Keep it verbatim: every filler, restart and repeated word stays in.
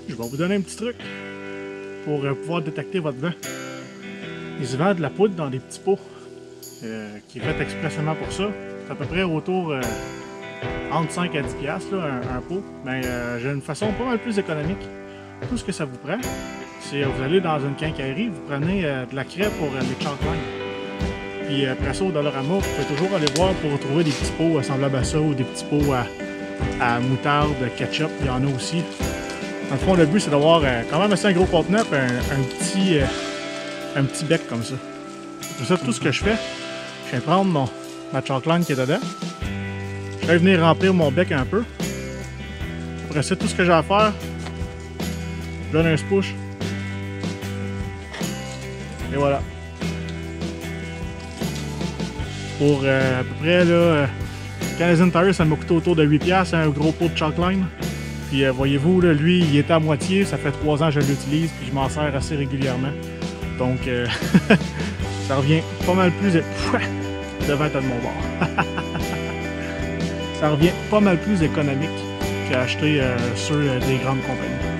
Je vais vous donner un petit truc pour euh, pouvoir détecter votre vent. Ils se vendent de la poudre dans des petits pots euh, qui est fait expressément pour ça. C'est à peu près autour euh, entre cinq à dix piastres là, un, un pot. Mais euh, j'ai une façon pas mal plus économique. Tout ce que ça vous prend, c'est vous allez dans une quincaillerie, vous prenez euh, de la craie pour euh, les chalklines. Puis après ça, au Dollarama, vous pouvez toujours aller voir pour trouver des petits pots euh, semblables à ça ou des petits pots à, à moutarde, ketchup, il y en a aussi. Dans le fond, le but, c'est d'avoir euh, quand même assez un gros contenant et un, un, petit, euh, un petit bec comme ça. C'est ça, tout ce que je fais, je viens prendre mon, ma chalkline qui est dedans. Je vais venir remplir mon bec un peu. Après ça, tout ce que j'ai à faire, je donne un push. Et voilà. Pour euh, à peu près, là, euh, Canadian Tire, ça m'a coûté autour de huit piastres, un gros pot de chalkline. Puis euh, voyez-vous, là, lui, il était à moitié, ça fait trois ans que je l'utilise, puis je m'en sers assez régulièrement. Donc, euh, ça revient pas mal plus... devant de mon bord. Ça revient pas mal plus économique qu'acheter euh, sur euh, des grandes compagnies.